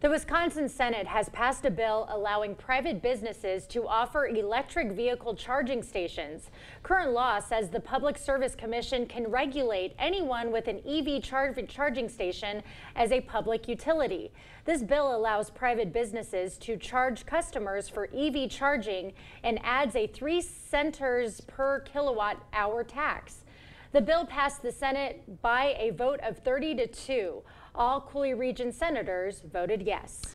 The Wisconsin Senate has passed a bill allowing private businesses to offer electric vehicle charging stations. Current law says the Public Service Commission can regulate anyone with an EV charging station as a public utility. This bill allows private businesses to charge customers for EV charging and adds a 3 cents per kilowatt-hour tax. The bill passed the Senate by a vote of 30-2. All Coulee Region senators voted yes.